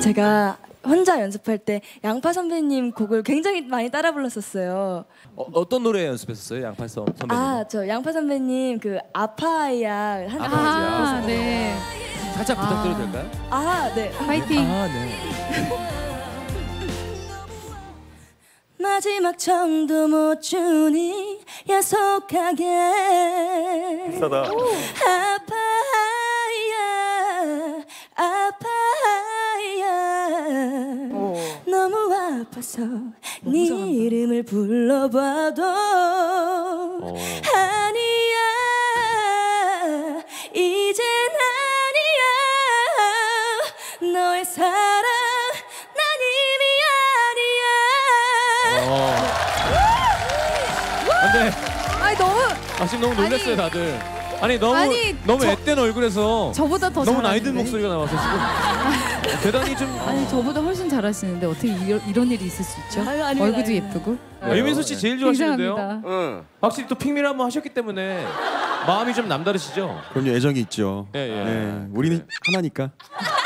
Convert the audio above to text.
제가 혼자 연습할 때 양파 선배님 곡을 굉장히 많이 따라 불렀었어요. 어떤 노래 연습했었어요, 양파 선배님? 저 양파 선배님 그 아파야 하는 아파야. 네. 살짝 부탁드려도 될까요? 네. 파이팅. 네. 마지막 정도 못 주니 야속하게 비싸다. 아파야 너무 아파서 네 이름을 불러봐도 아니야 이젠 아니야 너의 사랑 난 이미 아니야. 안돼. 아니 너무 지금 너무 놀랐어요, 다들. 아니 너무 앳된 얼굴에서 저보다 더 너무 나이 든 잘하시는데? 목소리가 나와서 지금 대단히 좀. 아니 저보다 훨씬 잘하시는데 어떻게 이런 일이 있을 수 있죠? 아니요, 얼굴도 아니요. 예쁘고. 유민수 씨 제일 좋아하시는데요? 굉장합니다. 응. 확실히 또 핑미를 한번 하셨기 때문에 마음이 좀 남다르시죠? 그럼요, 애정이 있죠. 예, 예. 네, 우리는 하나니까.